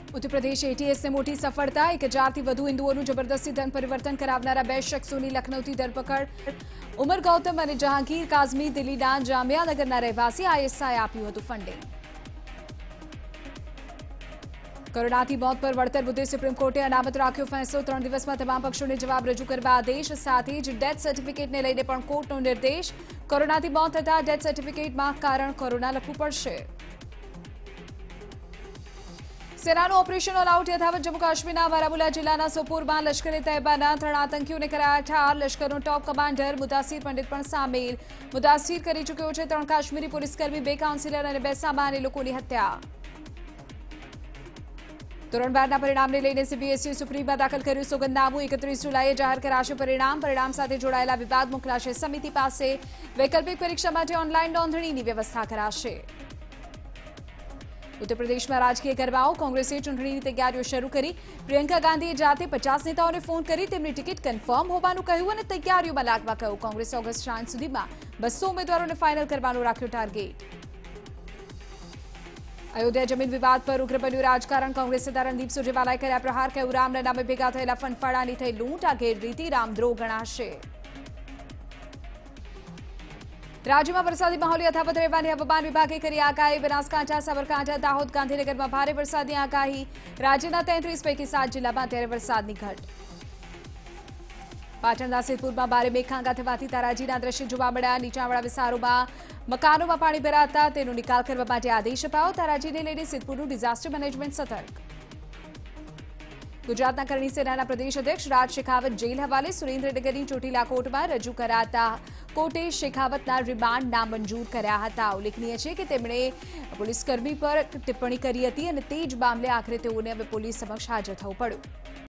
Uttar Pradesh ATS ने मोटी सफलता 1000 થી વધુ હિન્દુઓનું જબરદસ્તી ધન પરિવર્તન કરાવનારા 2 શખ્સોની લખનૌથી ધરપકડ। ઉમર ગૌતમ અને જહાંગીર કાઝમી દિલ્હીના જામિયાનગરના રહેવાસી આઈએસઆઈ આપ્યું હતું ફંડિંગ। કોરોનાથી મોત પર વળતર મુદ્દે સુપ્રીમ કોર્ટે અનામત રાખ્યો ફેસલો। 3 દિવસમાં તમામ પક્ષોને જવાબ રજૂ કરવા આદેશ। સાથે જ ડેથ સર્ટિફિકેટને લઈને પણ કોર્ટનો નિર્દેશ। કોરોનાથી મોત થતા ડેથ સર્ટિફિકેટમાં કારણ કોરોના લખવું પડશે। સેનાનું ઓપરેશન ઓલ આઉટ યથાવત। જમ્મુ કાશ્મીરના બારામુલા જિલ્લાના સોપોરમાં લશ્કરે તૈયબાના 3 આતંકીઓને કરાયા ઠાર। લશ્કરનો ટોપ કમાન્ડર મુદાસિર પંડિત પણ સામેલ। મુદાસિર કરી ચૂક્યો છે 3 કાશ્મીરી પોલીસકર્મી, 2 કાઉન્સિલર અને 2 સામાન્ય લોકોની હત્યા। ધોરણ 12ના પરિણામને લઈને સીબીએસઈ સુપ્રીમમાં દાખલ કર્યું સોગંદનામું। 31 જુલાઈએ જાહેર કરાશે પરિણામ સાથે જોડાયેલા વિવાદ મોકલાશે સમિતિ પાસે। વૈકલ્પિક પરીક્ષા માટે ઓનલાઈન નોંધણીની વ્યવસ્થા કરાશે। उत्तर प्रदेश में राजकीय गरमाओ। कांग्रेसे चूंटणीनी तैयारीओ शरू करी। प्रियंका गांधीए जाते 50 नेताओने फोन करी तेमनी टिकિટ कन्फर्म होवानुं कह्युं अने तैयारीओमां लागवा कह्युं। कांग्रेसे ऑगस्ट साँज सुधीमां 200 उम्मीदवारोने फाइनल करवानो राख्यो टार्गेट। अयोध्या जमीन विवाद पर उग्र बन्युं राजकारण। कांग्रेस नेता रणदीप सुरजेवालाए कर्या प्रहार। कह्युं रामना नामे भेगा थयेला फंडफाळानी थई लूंट। आ गैररीति रामद्रोह गणाशे। राज्य में वरसादी माहौल यथावत रहवानी हवामान विभागे करी आगाही। बनासकांठा, साबरकांठा, दाहोद, गांधीनगर में भारे वरसादनी आगाही। राज्यना 33 पैकी 7 जिल्ला में त्यारे वरसादनी घट। पाटणना सिद्धपुर में भारे मेघखांगा थवाथी ताराजीना दृश्य जोवा मळ्या। नीचाणवाळा विસ્તારોમાં મકાનોમાં પાણી ભરાતા તેનો નિકાલ કરવા માટે આદેશ અપાયો। તારાજીને લઈને સિદ્ધપુરનું ડિઝાસ્ટર મેનેજમેન્ટ સતર્ક। गुजरातना करणी सेनाना प्रदेश अध्यक्ष राज शेखावत जेल हवाले। सुरेन्द्रनगरनी ચોટીલા કોર્ટમાં રજૂ કરાતા કોર્ટે શેખાવતના રિમાન્ડ નામંજૂર કર્યા હતા। ઉલ્લેખનીય છે કે તેમણે પોલીસકર્મી પર ટિપ્પણી કરી હતી અને તે જ મામલે આખરે તેઓને હવે પોલીસ સમક્ષ હાજર થવું પડ્યું।